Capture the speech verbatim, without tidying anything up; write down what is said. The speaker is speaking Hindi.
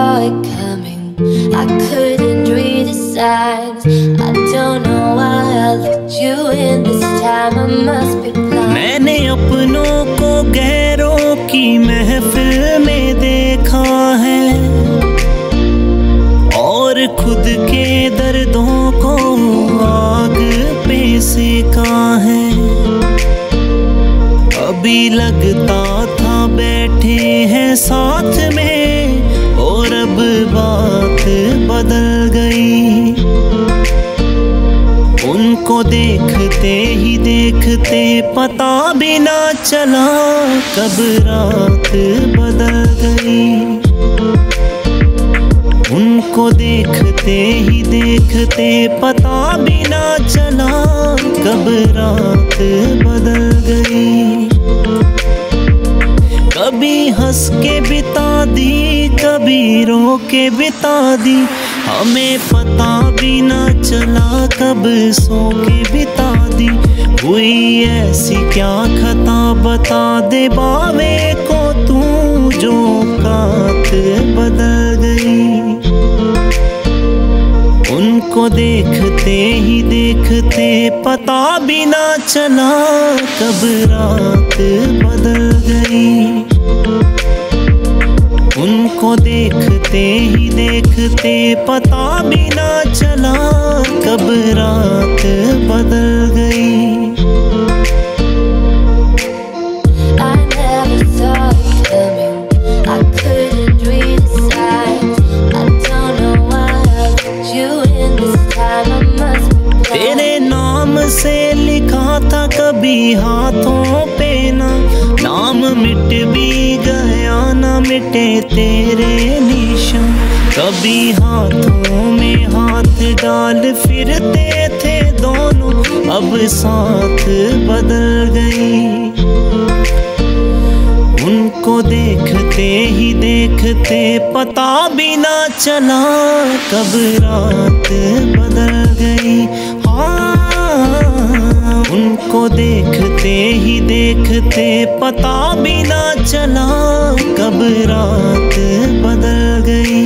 saw it coming. I couldn't read the signs. I don't know why I let you in this time. I must be blind. मैंने अपनों को गैरों की महफिल में देखा है और खुद के दर्दों को आग पे सेका है। अभी लगता था बैठे हैं साथ में और अब बात बदल गई। उनको देखते ही देखते पता भी ना चला कब रात बदल गई। उनको देखते ही देखते पता भी ना चला कब रात बदल गई। कभी हंस के बिता दी कभी रो के बिता दी, हमें पता भी ना चला कब सो के बिता दी। हुई ऐसी क्या खता बता दे बावे को तू जो कात बदल गई। उनको देखते ही देखते पता भी ना चला कब रात बदल गई। उनको देखते ही देखते पता भी ना चला कब रात बदल गई। I never saw it coming. I couldn't read the signs. I don't know why I let you in this time. I must be blind. तेरे नाम से लिखा था कभी हाथों पे ना, नाम मिट भी गया ना मिटे तेरे निशान। कभी हाथों में हाथ डाल फिरते थे दोनों, अब साथ बदल गई। उनको देखते ही देखते पता भी ना चला कब रात बदल गई। हाँ, उनको देखते ही देखते पता भी ना चला कब रात बदल गई।